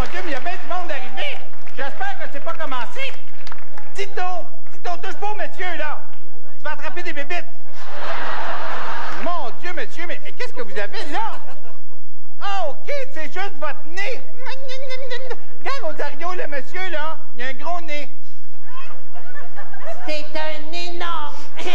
Dieu, mais il y a bien du monde arrivé. J'espère que c'est pas commencé. Tito, touche pas au monsieur, là. Tu vas attraper des bébites. Mon Dieu, monsieur, mais qu'est-ce que vous avez là? Ah, OK, c'est juste votre nez. Regarde, Ontario, le monsieur, là, il a un gros nez. C'est un énorme.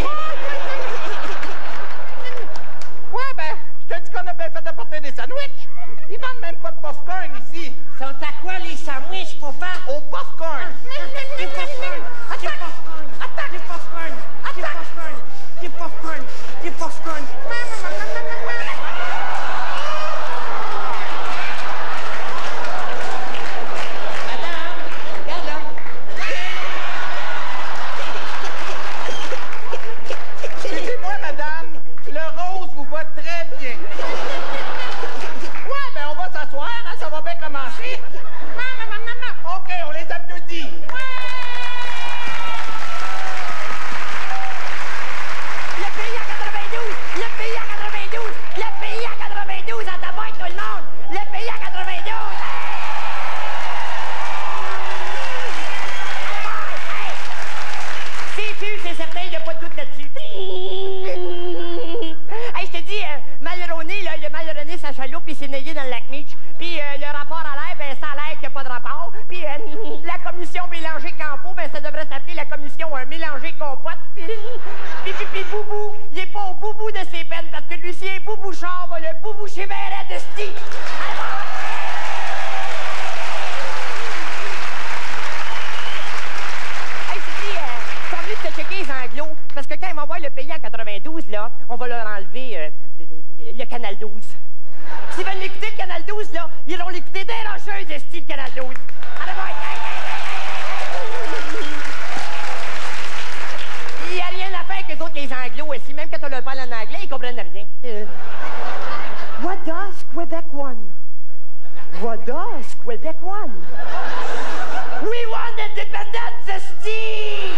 Ouais, ben, je te dis qu'on a bien fait d'apporter des sandwichs. Ils vendent même pas de popcorn ici. Sont à quoi les sandwichs, papa? Au popcorn. Du popcorn. Du popcorn. Attaque. Du popcorn. Du popcorn. Du popcorn. Du popcorn. Madame, regarde là. Excusez-moi, madame, le rose vous va très bien. Ouais, ben on va s'asseoir, hein, ça va bien commencer. OK, on les applaudit. Le pays à 92! Le pays à 92! Le pays à 92! En tabac, tout le monde! Le pays à 92! C'est sûr, c'est certain, il n'y a pas de doute là-dessus. Hey, je te dis, Malroney, là, il a malronné sa chaloupe, il s'est noyé dans le lac Meech. Puis le rapport à l'air, ben ça a l'air qu'il n'y a pas de rapport. Puis la commission Mélangé Campo, ben ça devrait s'appeler la commission Mélangé Compote. Puis Boubou, il est pas au boubou de ses peines, parce que Lucien Boubouchard va le bouboucher bien raide de sti. Hey, je te dis, tant mieux de te checker les anglos, parce que quand ils vont voir le pays en 92, là, on va leur enlever le canal 12. S'ils veulent l'écouter, le canal 12, là, ils vont l'écouter dérangeuse de style canal 12. Allez, bye! Il n'y a rien à faire que les autres, les anglos, aussi. Même quand on leur parle en anglais, ils comprennent rien. What does Quebec want? What does Quebec want? We want independence, Steve!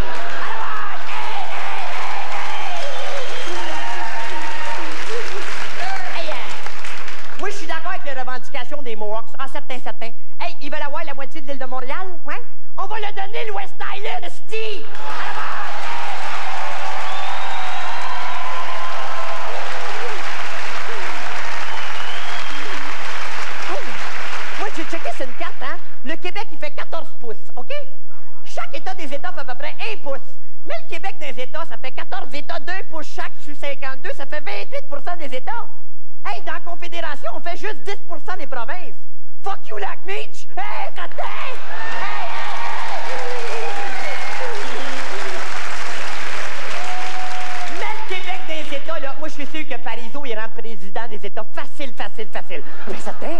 Moi, je suis d'accord avec les revendications des Mohawks. Ah, certain. Hey, ils veulent avoir la moitié de l'île de Montréal? Ouais? On va leur donner l'West Island, Steve! Moi, j'ai checké sur une carte, hein? Le Québec, il fait 14 pouces, OK? Chaque État des États fait à peu près 1 pouce. Mais le Québec des États, ça fait 14 États, 2 pouces chaque sur 52, ça fait 28% des États. Hey, dans la Confédération, on fait juste 10% des provinces. Fuck you, Lac Meech! Hey, Catin! Hey! Mais le Québec des États, là, moi, je suis sûr que Parizeau, il rentre président des États facile. Ben, certain.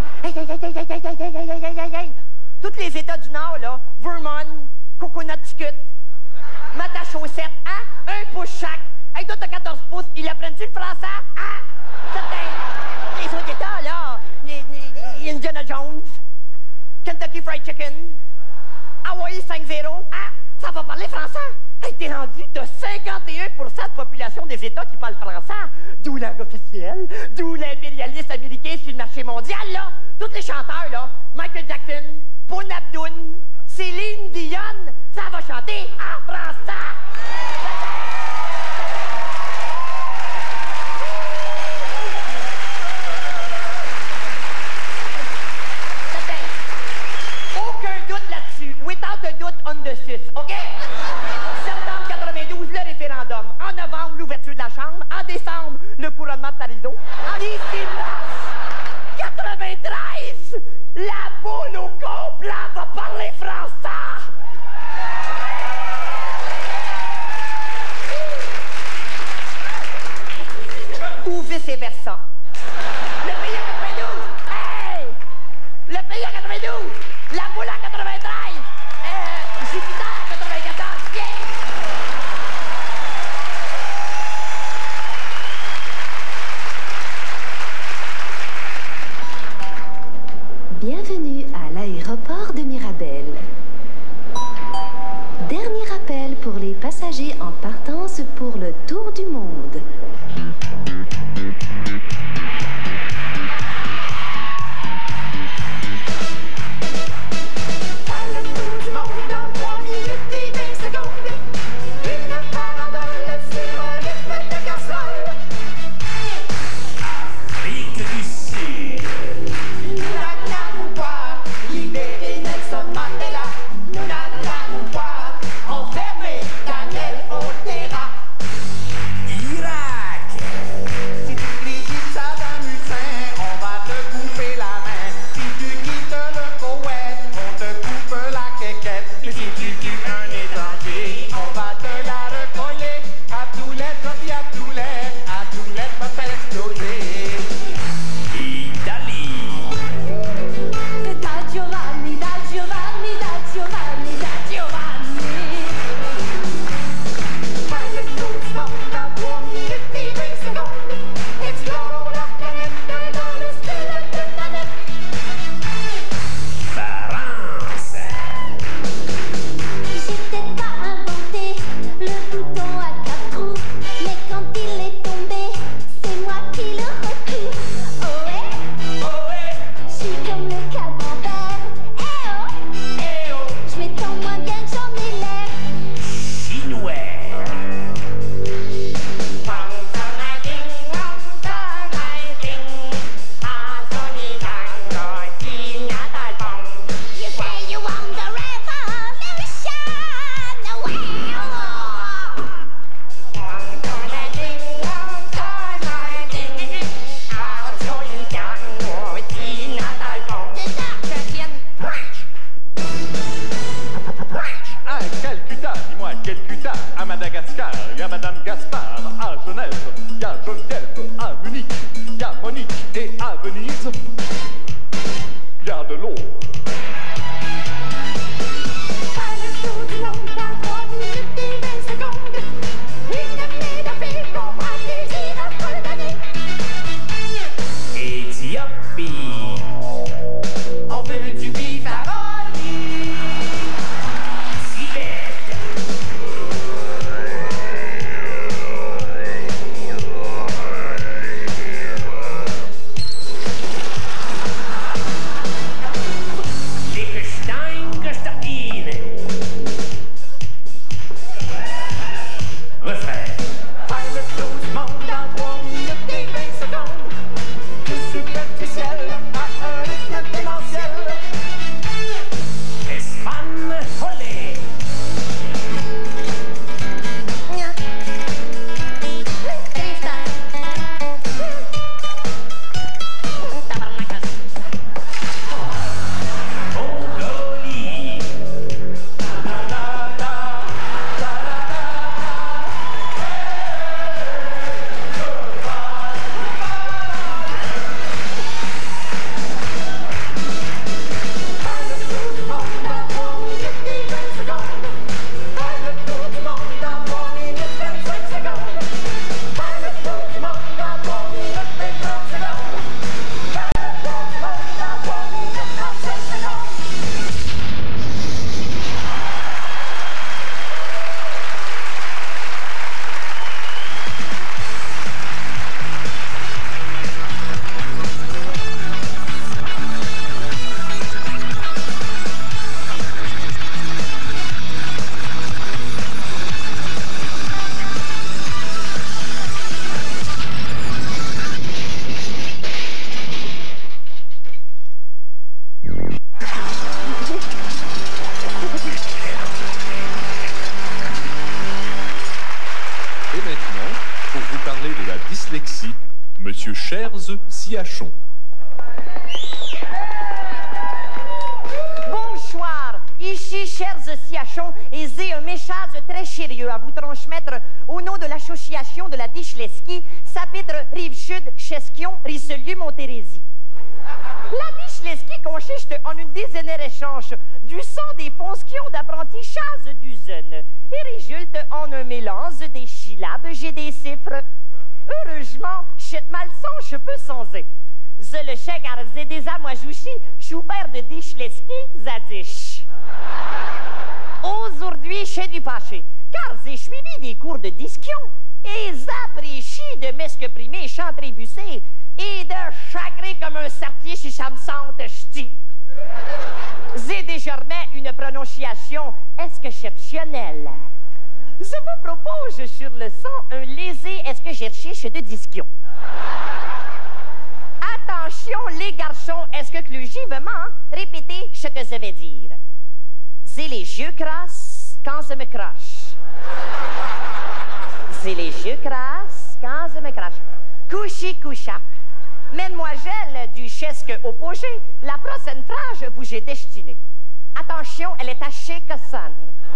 Hey! Tous les États du Nord, là, Vermont, Coconut-Ticut, Matachaussette, hein? 1 pouce chaque. Hey, toi, t'as 14 pouces. Ils apprennent-tu le français? Hein? Certain. Les autres États, là, Indiana Jones, Kentucky Fried Chicken, Hawaii 5-0, hein? Ça va parler français? Hey, t'es rendu, t'as 51% de population des États qui parlent français. D'où langue officielle, d'où l'impérialisme américain sur le marché mondial, là. Tous les chanteurs, là, Michael Jackson, Paul Abdul, Céline Dion, ça va chanter en français. Without a doubt, on the sus, OK? Septembre 92, le référendum. En novembre, l'ouverture de la Chambre. En décembre, le couronnement de Parizeau. En ici, mars 93, la boule au complet va parler français. Ou vice-versa. Le pays à 92, hey! Le pays à 92, la boule à 93. Jupiter 94, yeah! Bienvenue à l'aéroport de Mirabel. Dernier appel pour les passagers en partance pour le tour du monde. chers siachons. Bonsoir, ici chers siachons, et j'ai un message très sérieux à vous transmettre au nom de l'association de la Dichleski, chapitre Rive-Sud, Chesquion, Richelieu, Montérésie. La Dichleski consiste en une dizaine d'échanges du sang des foncions d'apprentissage d'usine et résulte en un mélange des syllabes et des chiffres. Heureusement, cette malson je peux changer. Je le sais car j'ai déjà moi aussi souffert de Dichleski zadich. Aujourd'hui, c'est du passé, car j'ai suivi des cours de discussion et j'apprécie de m'exprimer sans trébucher et de chacrer comme un sartier si ça me sente ch'ti. J'ai désormais une prononciation exceptionnelle. Je vous propose sur le son un léger exercice de discussion. Attention les garçons, exclusivement, répétez ce que je vais dire. J'ai les yeux crasses quand je me crache. J'ai les yeux crasses quand je me crache. Couchi coucha. Mesdemoiselles du chesque opposé, la prochaine phrase vous est destinée. Attention, elle est assez cassante.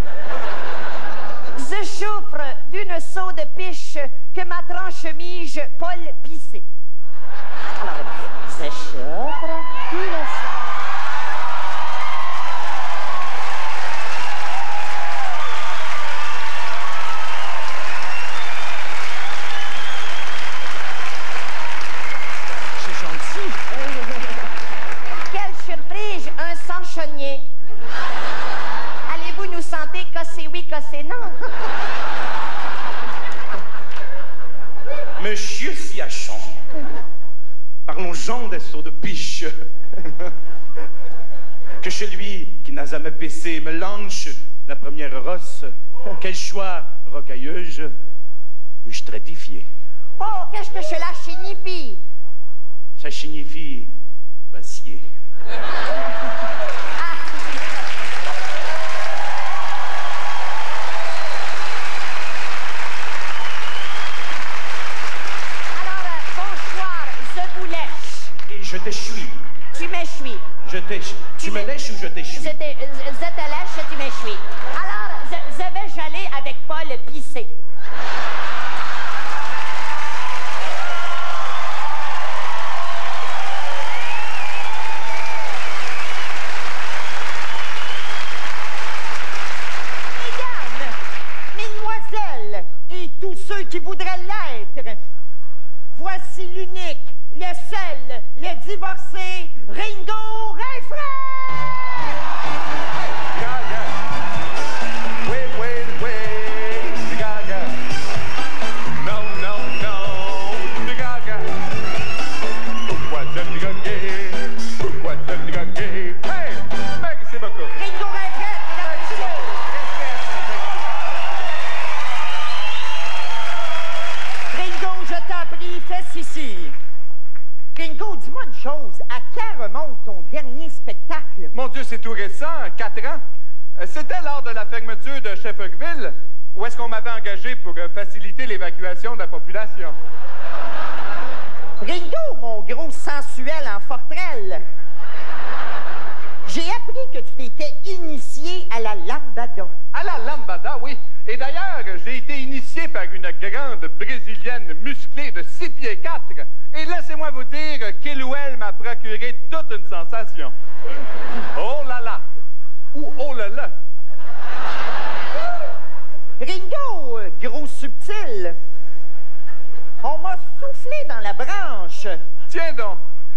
Je souffre d'une saut de piche que ma tranche-chemise Paul pissé. Alors, je souffre d'une saut. C'est gentil. Quelle surprise, un chansonnier. Allez-vous nous sentir casser oui, casser non? Monsieur Siachon, parlons-en des sauts de piche. Que celui qui n'a jamais pissé me lance la première rosse, qu'elle soit rocailleuse ou stratifiée. Oh, qu'est-ce que cela signifie? Ça signifie vaciller. Je t'essuie. Tu m'essuies. Tu me lèches ou je t'essuie? Je te lèche, tu m'essuies. Alors, je vais j'aller avec Paul pisser. Mesdames, mesdemoiselles et tous ceux qui voudraient l'être, voici l'unique, le seul, le divorcé, Ringo Rinfraie! Gaga. Wait. Gaga. No. Gaga. Pourquoi je dis gay? Hey! Merci beaucoup. Ringo Rinfraie, mesdames et messieurs! Ringo, je t'en prie, fais ici. Ringo, dis-moi une chose. À quand remonte ton dernier spectacle? Mon Dieu, c'est tout récent, 4 ans. C'était lors de la fermeture de Shefferville, où est-ce qu'on m'avait engagé pour faciliter l'évacuation de la population. Ringo, mon gros sensuel en forterelle. J'ai appris que tu t'étais initié à la lambada. À la lambada, oui. Et d'ailleurs, j'ai été initié par une grande brésilienne musclée de 6 pieds 4. Et laissez-moi vous dire qu'il ou elle m'a procuré toute une sensation. Oh là là! Ou oh là là! Ringo, gros subtil, on m'a soufflé dans la branche. Tiens donc!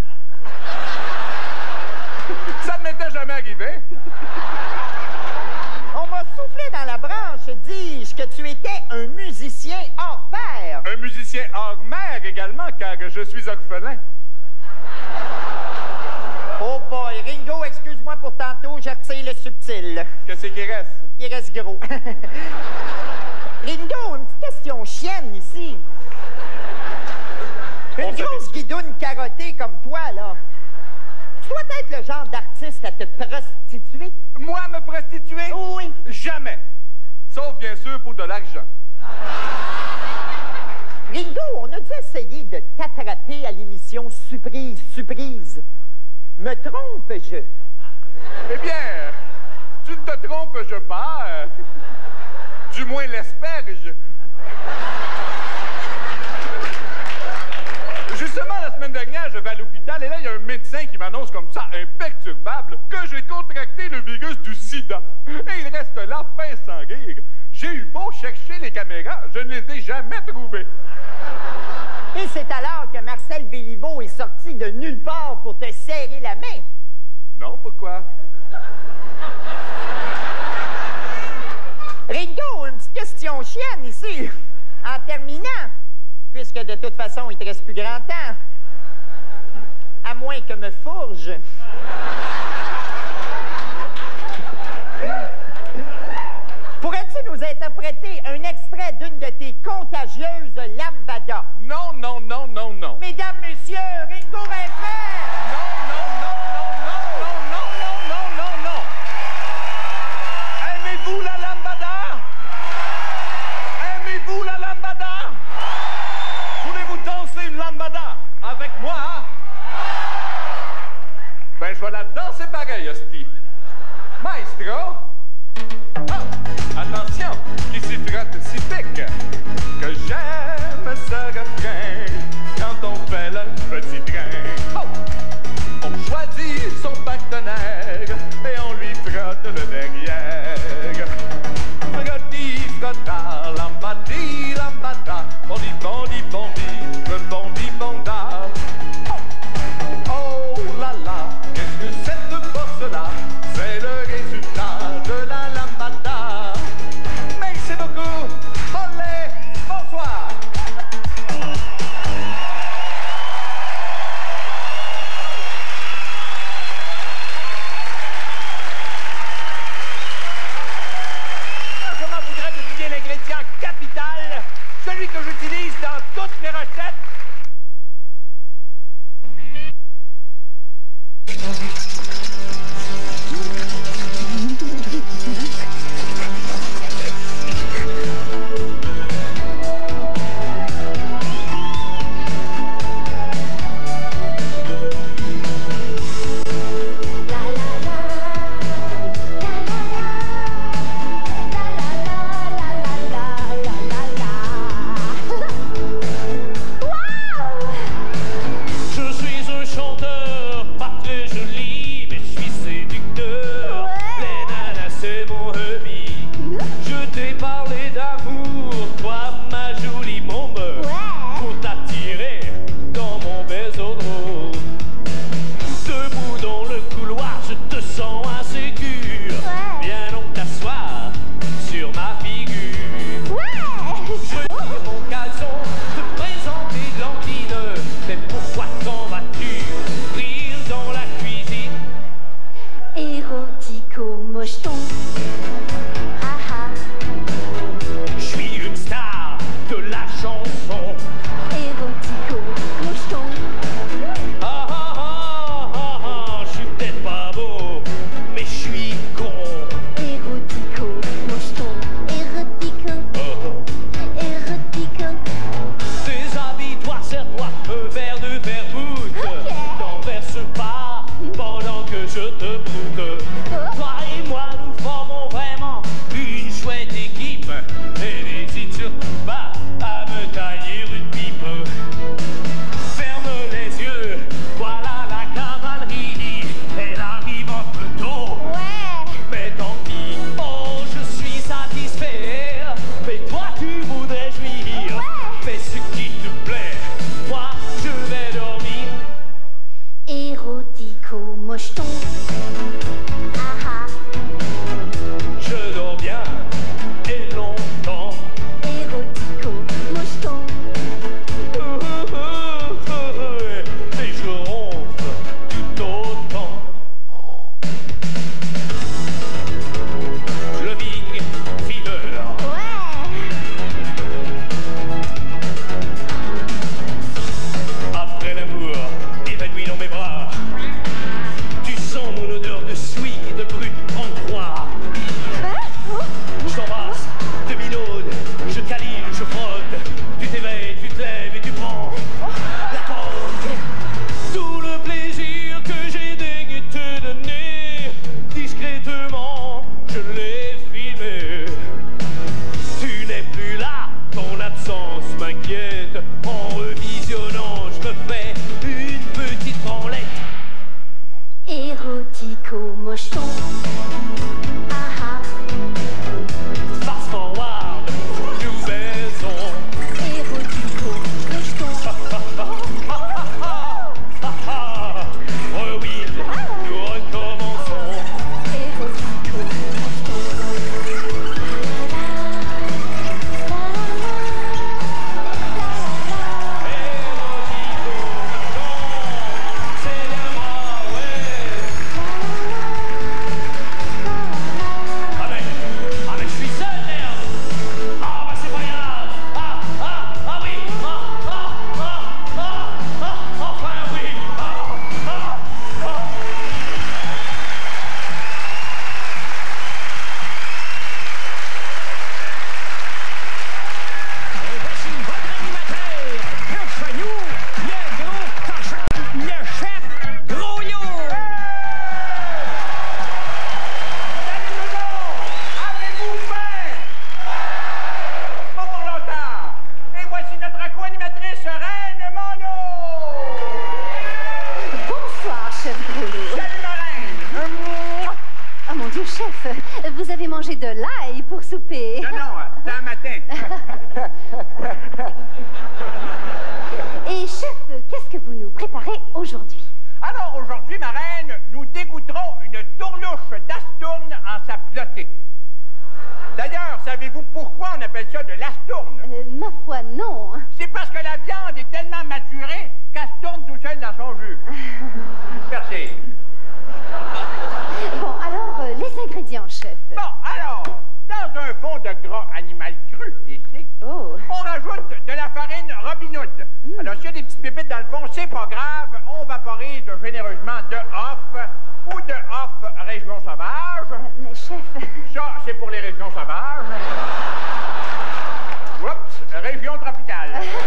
Ça ne m'était jamais arrivé. On m'a soufflé dans la branche, dis-je, que tu étais un musicien hors pair. Un musicien hors mer également, car je suis orphelin. Oh boy, Ringo, excuse-moi pour tantôt, j'ai retiré le subtil. Qu'est-ce qui reste? Il reste gros. Ringo, une petite question chienne ici. Une grosse guidoune carottée comme toi, là. Tu dois être le genre d'artiste à te prostituer. Moi, me prostituer? Oui. Jamais. Sauf, bien sûr, pour de l'argent. Ringo, on a dû essayer de t'attraper à l'émission Surprise, Surprise. Me trompe-je? Eh bien, tu ne te trompes-je pas? Du moins l'espère-je. Justement, la semaine dernière, je vais à l'hôpital et là, il y a un médecin qui m'annonce comme ça, imperturbable, que j'ai contracté le virus du sida. Et il reste là, fin sans rire. J'ai eu beau chercher les caméras, je ne les ai jamais trouvées. Et c'est alors que Marcel Béliveau est sorti de nulle part pour te serrer la main. Non, pourquoi? Ringo, une petite question chienne ici. En terminant, puisque de toute façon, il te reste plus grand temps. À moins que me fourge. Pourrais-tu nous interpréter un extrait d'une de tes contagieuses lambada? Non, non, non, non, non. Mesdames, messieurs, Ringo Rinfret! Non, non, non, non, non, non, non, non, non, non, non. Aimez-vous la lambada? Aimez-vous la lambada? Voulez-vous danser une lambada avec moi? Ben, je vais la danser pareil, hostie. Maestro? Oh, attention, qui s'y frotte si pique que j'aime ce refrain quand on fait le petit train. Oh, on choisit son partenaire et on lui frotte le derrière. Frotti, frotta, lambadi, lambada, bondi, bondi, bondi, rebondi, bonda. Oh là là, qu'est-ce que cette force-là? C'est le résultat de la lambada. Merci beaucoup. Olé, bonsoir. Comment voudrais deviner l'ingrédient capital, celui que j'utilise dans toutes mes recettes? Je suis un chanteur pas très joli. l'ail pour souper. Non, c'est un matin. Et chef, qu'est-ce que vous nous préparez aujourd'hui? Alors aujourd'hui, ma reine, nous dégoûterons une tourlouche d'astourne en sa pilotée. D'ailleurs, savez-vous pourquoi on appelle ça de l'astourne? Ma foi, non. C'est parce que la viande est tellement maturée qu'elle se tourne tout seul dans son jus. Merci. Bon, alors, les ingrédients, chef. Bon, alors, dans un fond de gras animal cru et sec, Oh. on rajoute de la farine Robin Hood. Alors, s'il y a des petites pépites dans le fond, c'est pas grave. On vaporise généreusement de off ou de off région sauvage. Mais chef... Ça, c'est pour les régions sauvages. Oups, région tropicale.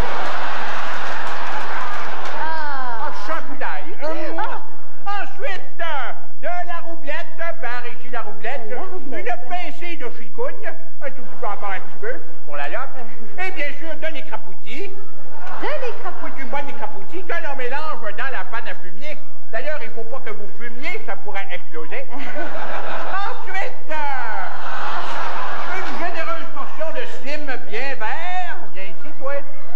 Ah. Chapulaille. Ensuite, de la roublette, par ici la roublette, une pincée de chicogne, un tout petit peu encore un petit peu, pour la loque, et bien sûr de l'écrapoutis. De l'écrapoutis. Du bon écrapoutis que l'on mélange dans la panne à fumier. D'ailleurs, il ne faut pas que vous fumiez, ça pourrait exploser. Ensuite, une généreuse portion de slim bien vert. Viens ici, toi.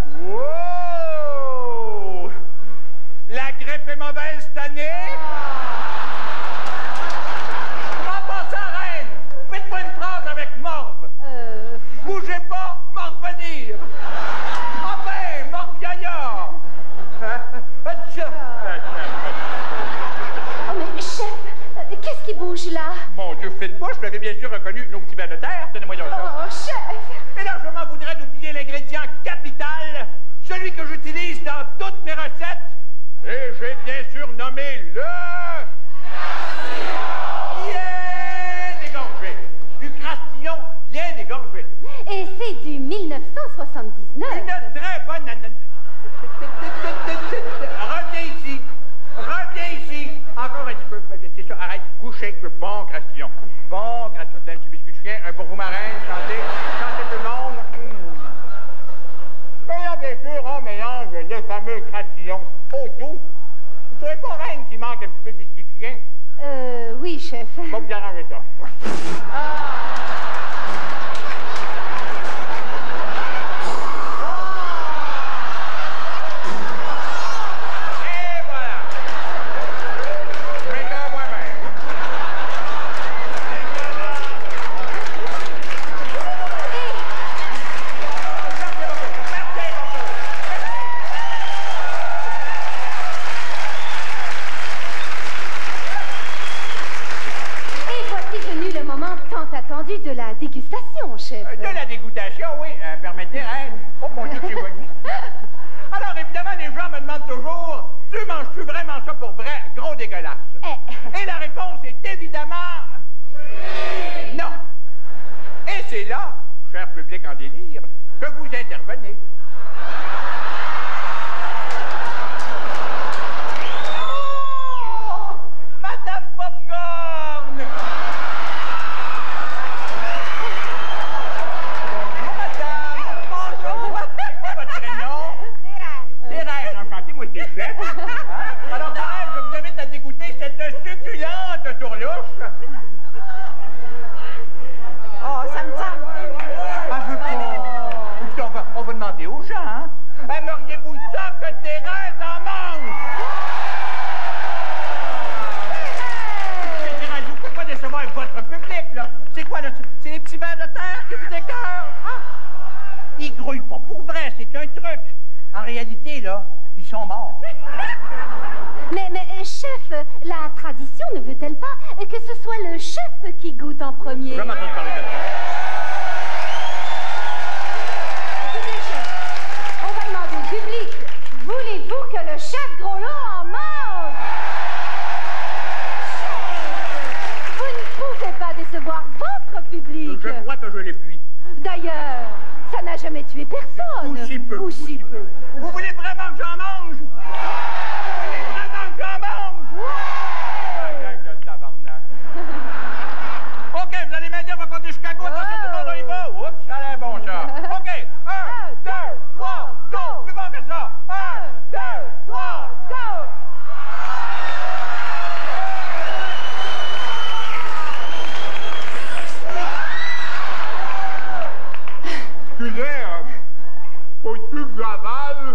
Wow! La grippe est mauvaise cette année. En passant, reine, faites-moi une phrase avec morve. Bougez pas, m'en revenir. Enfin, morve-yaya. Oh, mais chef, qu'est-ce qui bouge là? Mon Dieu, faites pas, je l'avais bien sûr reconnu, nos petits vers de terre. Tenez-moi donc ça. Oh, chef! Et là, je m'en voudrais d'oublier l'ingrédient capital, celui que j'utilise dans toutes mes recettes. Et j'ai bien sûr nommé le... Bien dégorgé. Du crastillon bien dégorgé. Et c'est du 1979. Une très bonne... Reviens ici. Reviens ici. Encore un petit peu. C'est ça, arrête. Couchez. Bon crastillon. Bon crastillon. Un petit biscuit de chien. Un pour vous, ma reine. Chantez. Chantez tout le monde. Et là, bien sûr, on mélange le fameux crastillon au tout. Vous trouvez pas, reine, qu'il manque un petit peu de biscuit de chien? Oui, chef. Bon, vous arrangez ça. Et voilà. Je mets ça moi-même. Et voici venu le moment tant attendu de la dégustation, chef. De la dégoûtation, oui. Permettez, reine. Oh mon Dieu, c'est bon. Alors, évidemment, les gens me demandent toujours, tu manges-tu vraiment ça pour vrai? Gros dégueulasse. Et la réponse est évidemment... Non. Et c'est là, cher public en délire, que vous intervenez. Oh! Madame Popcorn! Bonjour, madame. Bonjour. C'est quoi votre prénom? Thérèse. Enchanté, moi, c'est chef. Alors, Thérèse, je vous invite à dégoûter cette succulente tourlouche. Oh, ça me tente. Ah, je veux pas. Écoutez, on va demander aux gens, hein. Aimeriez-vous ça que Thérèse en mange? Thérèse, vous ne pouvez pas décevoir votre public, là. C'est quoi, là? C'est les petits vers de terre qui vous écœurent? Ah! Ils grouillent pas. Pour vrai, c'est un truc. En réalité, là, ils sont morts. Mais chef, la tradition ne veut-elle pas que ce soit le chef qui goûte en premier? Je m'entends parler de ça. Écoutez, chef, on va demander au public. Voulez-vous que le chef Gros-Lot en mange? Vous ne pouvez pas décevoir votre public. Je crois que je l'ai pris. D'ailleurs, ça n'a jamais tué personne. Ou si peu. Ou si peu. Vous voulez vraiment que j'en mange? Vous voulez vraiment que j'en mange? La gang de tabarnak. OK, vous allez m'aider, on va compter jusqu'à quoi? Attention, tout le monde, on y va. Oups, ça a l'air bon, ça. OK, 1, 2, 3, go! Plus fort que ça. 1, 2, 3, Go! travail.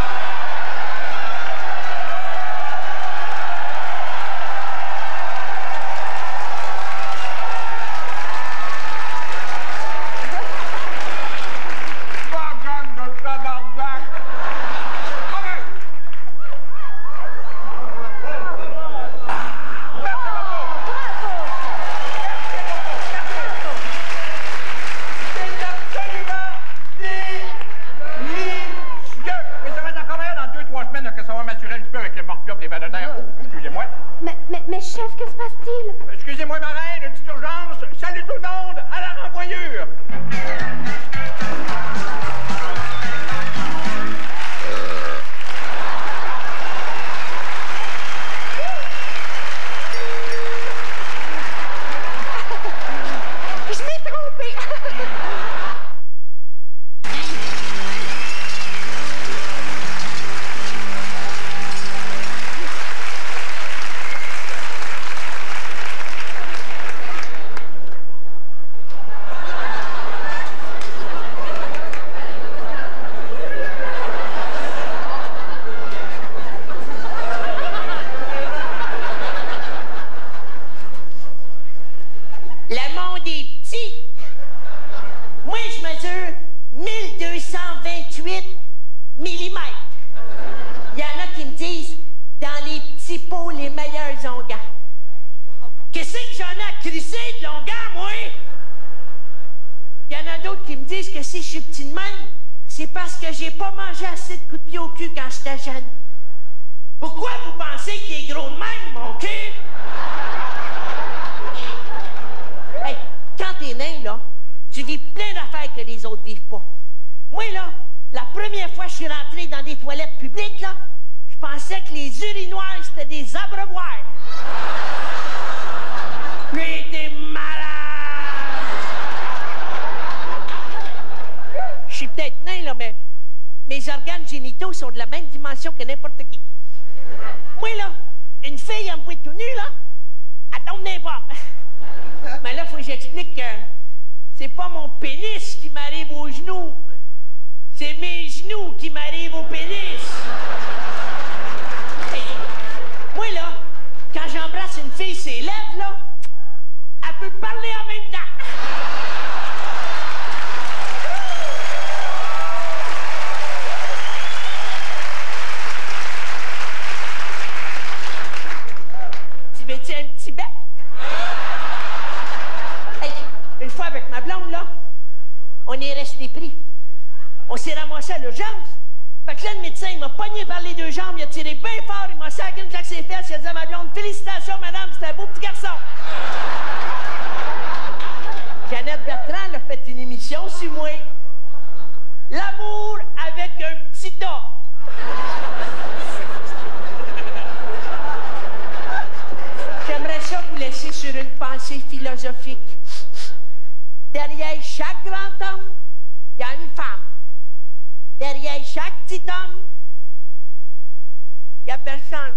Mais chef, que se passe-t-il? Excusez-moi, ma reine, une petite urgence. Salut tout le monde, à la renvoyure. Je m'ai trompée. Le monde est petit. Moi, je mesure 1228 millimètres. Il y en a qui me disent, dans les petits pots, les meilleurs onguents. Qu'est-ce que j'en ai à crisser de longueur, moi? Il y en a d'autres qui me disent que si je suis petit de même, c'est parce que j'ai pas mangé assez de coups de pied au cul quand j'étais jeune. Pourquoi vous pensez qu'il est gros de même, mon cul? Hey, quand t'es nain, là, tu vis plein d'affaires que les autres vivent pas. Moi, là, la première fois que je suis rentré dans des toilettes publiques, là, je pensais que les urinoirs, c'était des abreuvoirs. J'ai été malade! Je suis peut-être nain, là, mais mes organes génitaux sont de la même dimension que n'importe qui. Moi, là, une fille, elle me voit tout nu, là, elle tombe dans les pommes. Mais là, il faut que j'explique que c'est pas mon pénis qui m'arrive aux genoux. C'est mes genoux qui m'arrivent au pénis. Hey, moi, là, quand j'embrasse une fille, ses lèvres, là, elle peut parler en même temps. Tu veux-tu un petit bec? Hey, une fois avec ma blonde, là, on est resté pris. On s'est ramassé à l'urgence. Fait que là, le médecin, il m'a pogné par les deux jambes, il a tiré bien fort, il m'a sacré une claque ses fesses, il a dit à ma blonde, félicitations, madame, c'était un beau petit garçon. Jeannette Bertrand, elle a fait une émission sur moi. L'amour avec un petit tas. J'aimerais ça vous laisser sur une pensée philosophique. Derrière chaque grand homme, il y a une femme. Derrière chaque petit homme, il n'y a personne.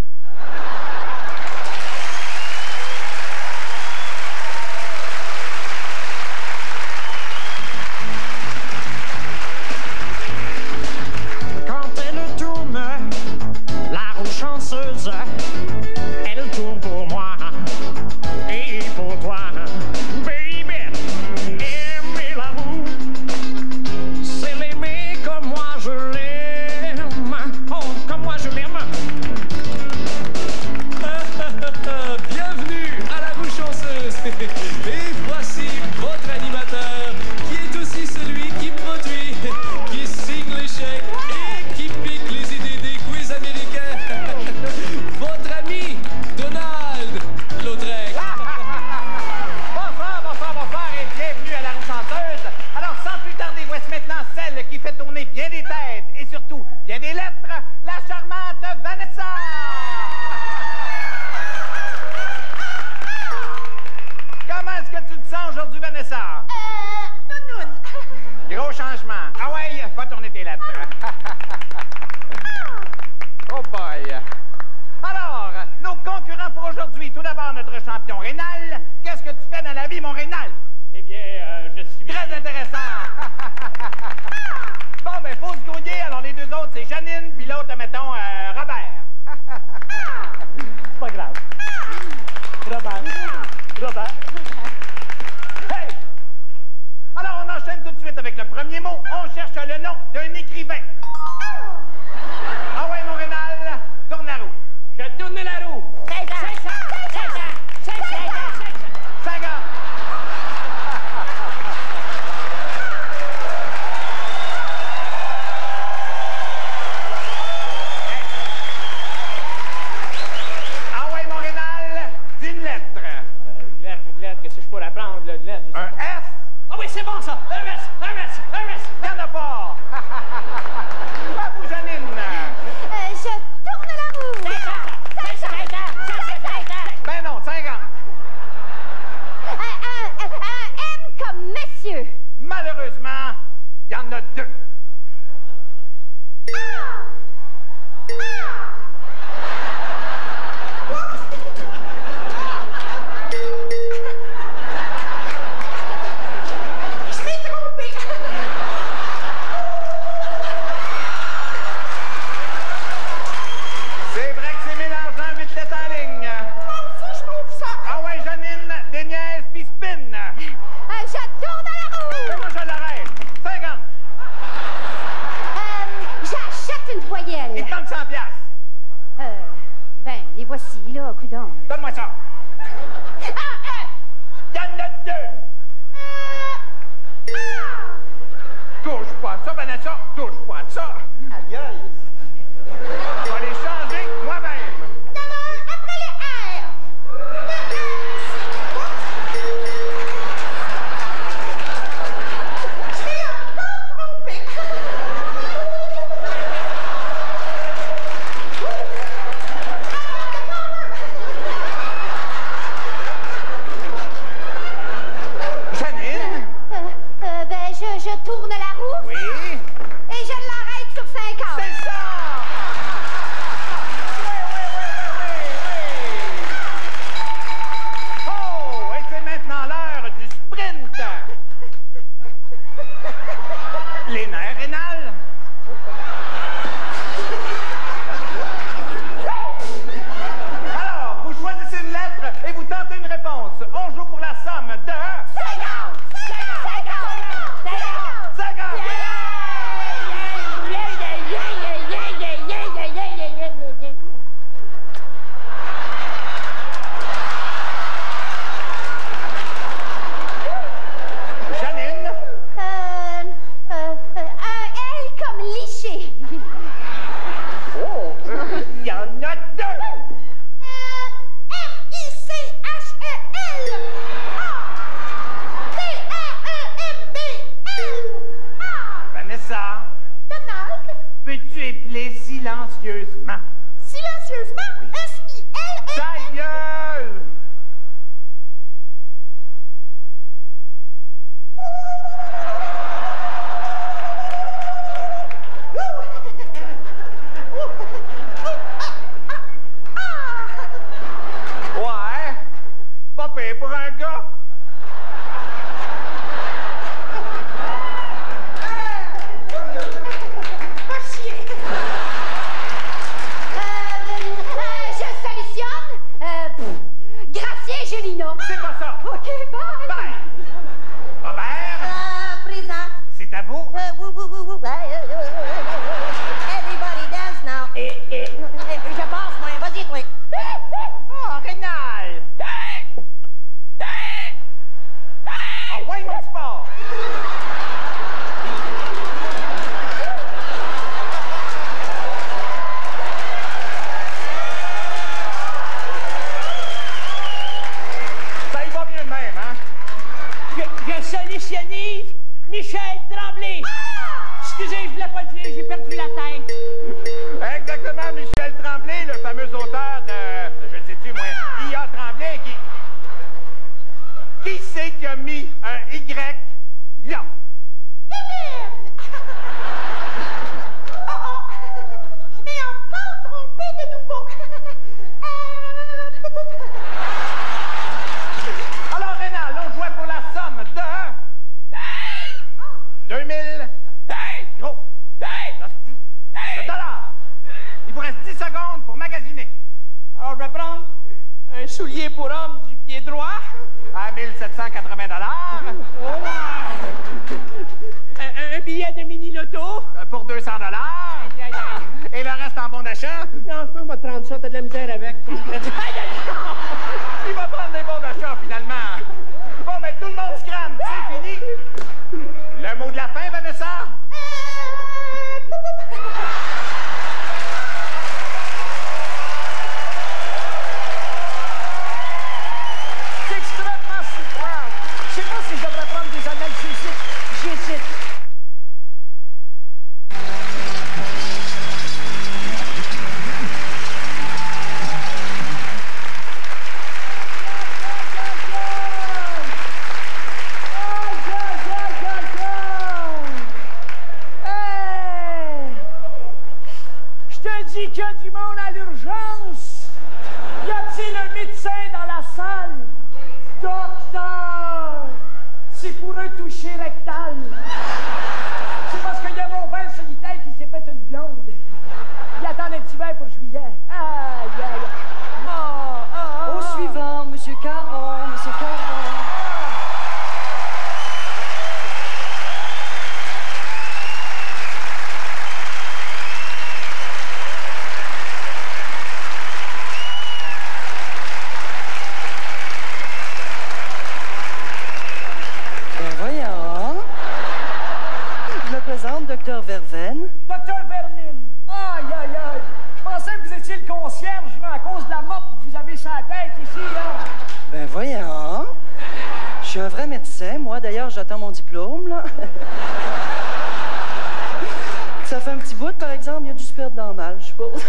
Quand elle tourne, la roue chanceuse, elle tourne pour moi et pour toi. Baby, aimer la roue, c'est l'aimer comme moi je l'aime. Oh, comme moi je l'aime. Bienvenue à la roue chanceuse. Et voici votre animateur, qui est aussi celui qui produit, qui signe les chèques et qui pique les idées des quiz américains. Votre ami, Donald Laudrec. Bonsoir et bienvenue à la roue chanceuse. Alors, sans plus tarder, voici maintenant celle qui fait tourner bien des têtes et surtout bien des lettres, la charmante Vanessa. Comment est-ce que tu te sens aujourd'hui, Vanessa? Nounoun. Gros changement. Ah ouais, va tourner tes lettres. Oh boy. Alors, nos concurrents pour aujourd'hui. Tout d'abord, notre champion Rénal. Qu'est-ce que tu fais dans la vie, mon Rénal? Eh bien, je suis... Très intéressant. Bon, ben, faut se grouiller. Alors, les deux tout de suite avec le premier mot. On cherche le nom d'un écrivain. Ah ouais, mon Rénal, tourne la roue. Je tourne la roue. 5 ans. 5 ans. Ah ouais, mon Rénal, dis une lettre. Une lettre, qu'est-ce que je pourrais prendre, là, une lettre? Un S. Ah oui, c'est bon, ça. Un S. Y'en a pas. À vous, Janine. Je tourne la roue. 5 ans. Ben non, 50. Un M comme monsieur. Malheureusement, il y en a 2. Je m'ai trompée. C'est vrai que c'est mélangeant 8 lettres en ligne. Je trouve ça. Ah ouais, Janine, des niaises pis spin. Je tourne la roue. Mais moi, je l'arrête. 50. J'achète une Il voyelle. te manque 100 piastres. Ben, les voici, là, coudonc. Donne-moi ça. Il y en a 2. Touche pas à ça, Vanessa. Touche pas à ça. Aïe, aïe. Je vais les changer moi-même. Après les R. Je m'ai encore trompée. Janine? Ben, je tourne la roue. Oui? Et je l'arrête sur 50. C'est ça! Oui. Oh! Et c'est maintenant l'heure du sprint! Les nerfs rénales? Alors, vous choisissez une lettre et vous tentez une réponse. On joue pour la somme de 50! 50! Janine? Un L comme liché. Oh! Il y en a 2! M-I-C-H-E-L. T-R-E-M-B-L. Vanessa, Donald. peux-tu épeler silencieusement? Silencieusement. Oui. S-I-L. Ta gueule! Ouais, pas pire pour un gars. Pas chier. Je solutionne. Gracien Gélina. C'est pas ça. OK, bye. Bye. Robert, Présent. c'est à vous. Everybody dance now. Je passe, moi. Vas-y, toi. Oh, Rénal. Oh, ouais, mon sport. Ça y va bien de même, hein? Je solutionnise Michel Tremblay. Excusez, je voulais pas le dire, j'ai perdu la tête. Exactement, Michel Tremblay, le fameux auteur de, je le sais-tu, moi, I.A. Tremblay, qui c'est qui a mis un Y là? Je m'ai encore trompé de nouveau. Alors, Rénal, on jouait pour la somme de 2000 gros de dollars. Il vous reste 10 secondes pour magasiner. Alors, je vais prendre un soulier pour homme du pied droit. À 1780 $. on va te prendre ça, t'as de la misère avec. Il va prendre les bons d'achat, finalement. Bon, mais tout le monde se crame, c'est fini. Le mot de la fin, Vanessa? C'est extrêmement souffrant. Je sais pas si je devrais prendre des analgésiques. J'hésite. Qu'il y a du monde à l'urgence. Y a-t-il un médecin dans la salle? Docteur, c'est pour un toucher rectal. C'est parce qu'il y a mon père solitaire qui s'est fait une blonde. Il attend un petit verre pour juillet. Aïe, aïe. Au suivant, Monsieur Caron, Monsieur Caron. Docteur Verveine. Docteur Vermine. Aïe, aïe, aïe. Je pensais que vous étiez le concierge, là, à cause de la mop que vous avez sur la tête ici, là. Ben voyons. Je suis un vrai médecin. Moi, d'ailleurs, j'attends mon diplôme, là. Ça fait un petit bout, par exemple, il y a du sperme dans le mal, je suppose.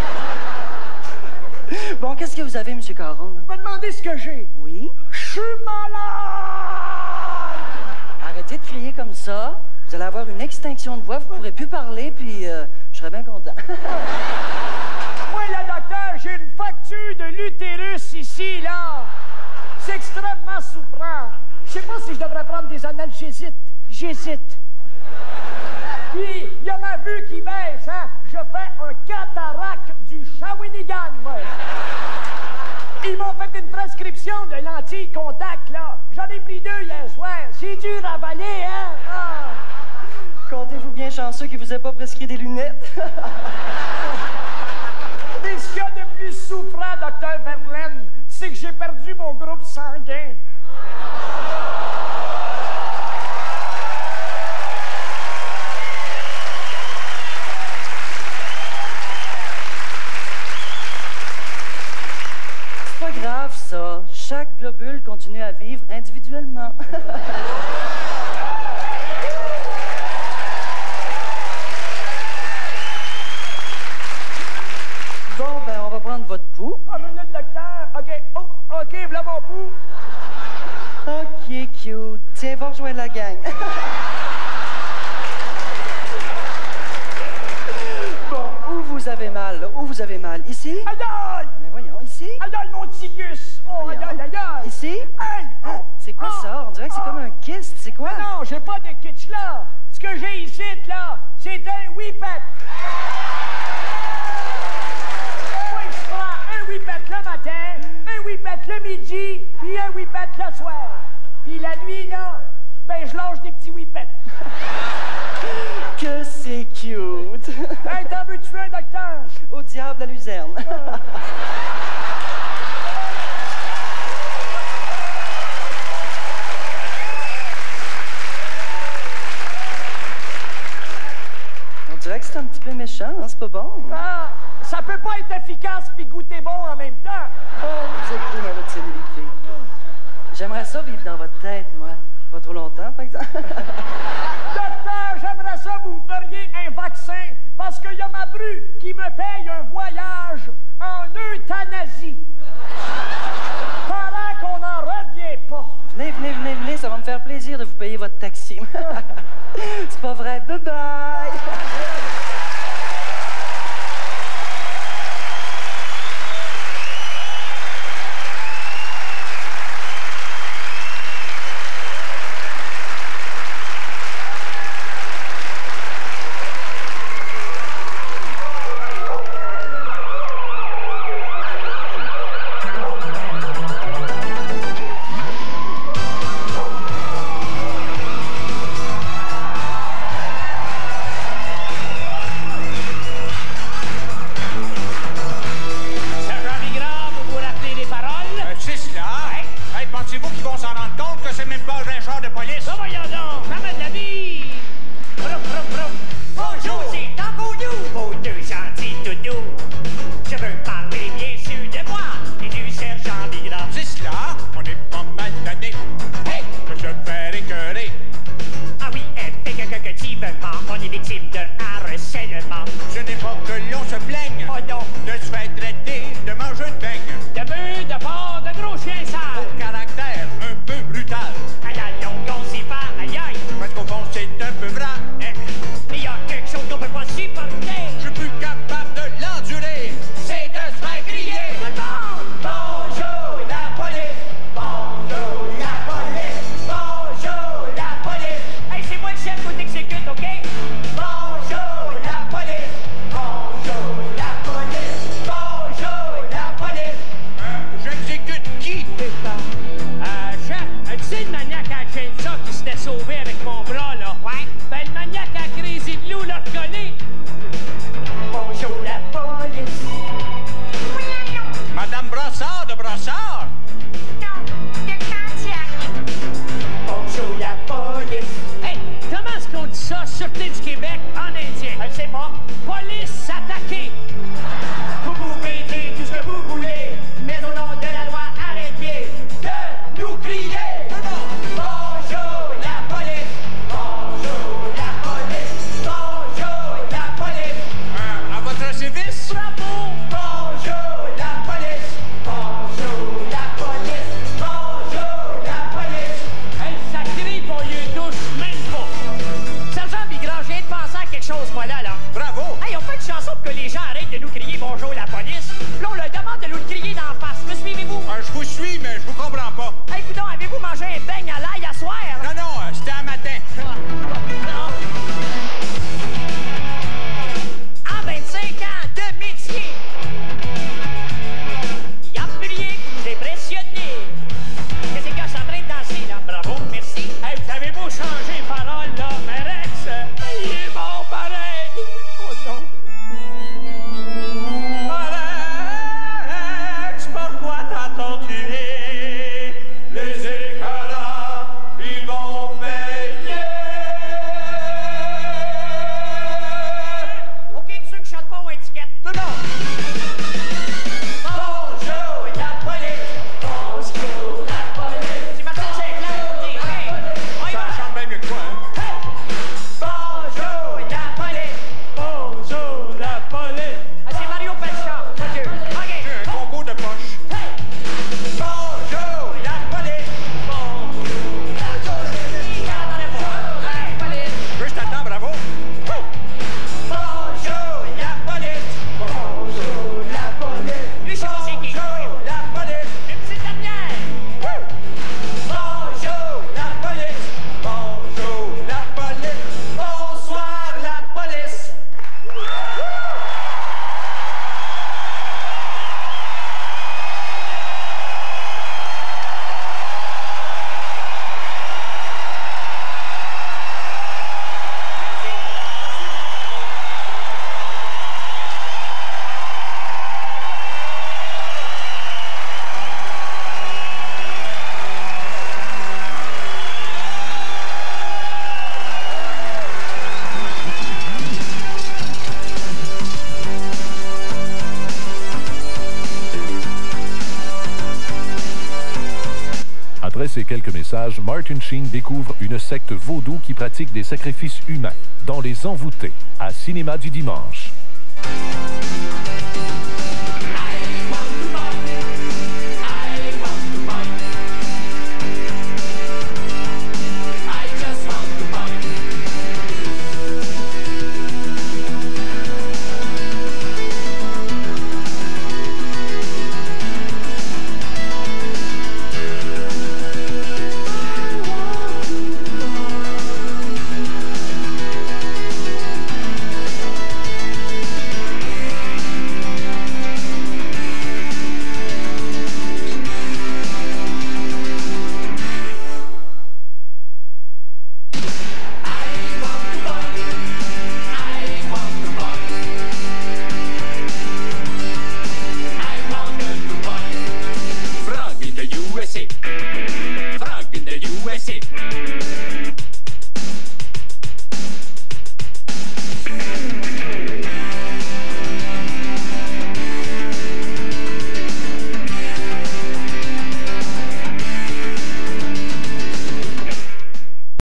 Bon, qu'est-ce que vous avez, M. Caron? Vous me demandez ce que j'ai. Oui? Je suis malade! Arrêtez de crier comme ça. Vous allez avoir une extinction de voix, vous ne pourrez plus parler, puis je serais bien content. Moi, là, docteur, j'ai une fracture de l'utérus ici, là. C'est extrêmement souffrant. Je sais pas si je devrais prendre des analgésiques. J'hésite. Puis, il y a ma vue qui baisse, hein. Je fais un cataracte du Shawinigan, moi. Ils m'ont fait une prescription de lentilles contact, là. J'en ai pris 2 hier soir. C'est dur à avaler, hein. Ah. Comptez-vous bien chanceux qu'il vous ait pas prescrit des lunettes. Mais ce qu'il y a de plus souffrant, docteur Verlaine, c'est que j'ai perdu mon groupe sanguin. C'est pas grave, ça. Chaque globule continue à vivre individuellement. Bon, ben, on va prendre votre pouls. 3 minutes, docteur. OK. Oh, OK, voilà mon pouls. OK, cute. Tiens, va rejoindre la gang. Bon, où vous avez mal, là? Où vous avez mal? Ici? Aïe, aïe! Mais voyons, ici? Aïe, aïe, mon tigus! Oh, aïe, aïe, aïe, aïe! Ici? Aïe! Ah, c'est quoi ça? On dirait que c'est comme un kyste. C'est quoi? Ah non, j'ai pas de kitsch là. Ce que j'ai ici, là, c'est un whippet. Moi, je prends un whippet le matin, un whippet le midi, puis un whippet le soir. Puis la nuit, là, ben, je lâche des petits whippets. Que c'est cute! Hey, t'en veux tuer un docteur? Au diable, la luzerne. On dirait que c'est un petit peu méchant, hein? C'est pas bon. Ah, ça peut pas être efficace puis goûter bon en même temps. Oh, vous êtes beau dans votre sénilité. J'aimerais ça vivre dans votre tête, moi. Pas trop longtemps, par exemple. Docteur, j'aimerais ça vous me feriez un vaccin parce qu'il y a ma bru qui me paye un voyage en euthanasie. Pendant qu'on n'en revient pas. Venez, ça va me faire plaisir de vous payer votre taxi. C'est pas vrai. Bye-bye! quelques messages, Martin Sheen découvre une secte vaudou qui pratique des sacrifices humains dans Les Envoûtés, à Cinéma du Dimanche.